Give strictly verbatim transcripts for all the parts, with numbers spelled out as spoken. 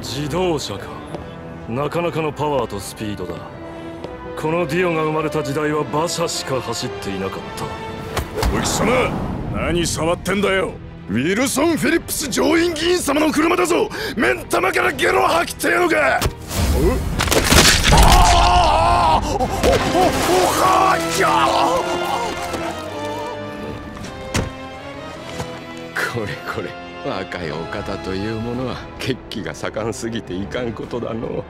自動車か。なかなかのパワーとスピードだ。このディオが生まれた時代は馬車しか走っていなかった。 お貴様、何触ってんだよ。ウィルソン・フィリップス上院議員様の車だぞ。目ん玉からゲロ吐きってやのか。ああおおおはじゃこれこれ、若いお方というものは血気が盛んすぎていかんことだの。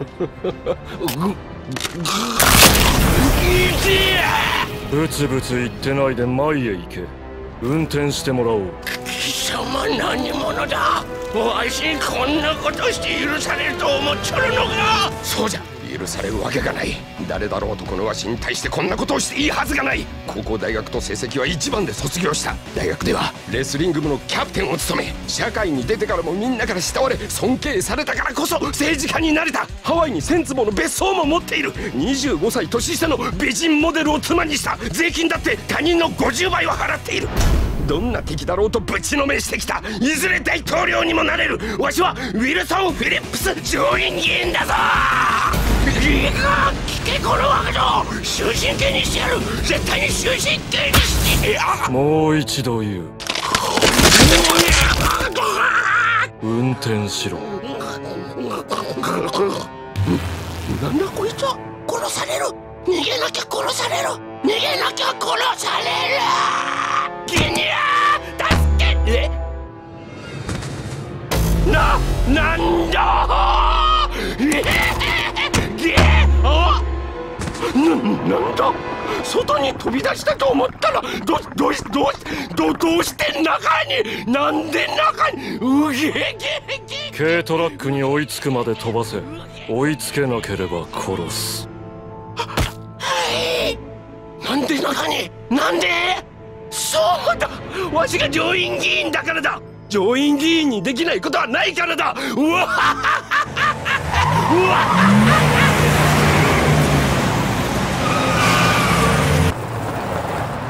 ブツブツ言ってないで前へ行け。運転してもらおう。 貴様何者だ。わしにこんなことして許されると思っちょるのか。 そうじゃ、許されるわけがない。誰だろうとこのわしに対してこんなことをしていいはずがない。高校大学と成績は一番で卒業した。大学ではレスリング部のキャプテンを務め、社会に出てからもみんなから慕われ尊敬されたからこそ政治家になれた。ハワイにせん坪の別荘も持っている。にじゅうごさい年下の美人モデルを妻にした。税金だって他人のごじゅうばいは払っている。どんな敵だろうとぶちのめしてきた。いずれ大統領にもなれる。わしはウィルソン・フィリップス上院議員だぞ。いいか、聞けこの若造、終身刑にしてやる。絶対に終身刑にしてやる。 もう一度言う。運転しろ。 なんだこいつは。殺される。逃げなきゃ殺される。逃げなきゃ殺される。ギニア助けて。な、なんだえゲあな、なんだ外に飛び出したと思ったら、ど、どうし、どうし、ど、どうして中に、なんで中に、うげげげ軽トラックに追いつくまで飛ばせ。追いつけなければ殺す。 はい。なんで中に、なんで。そうだ、わしが上院議員だからだ。上院議員にできないことはないからだ。うわははははうわははは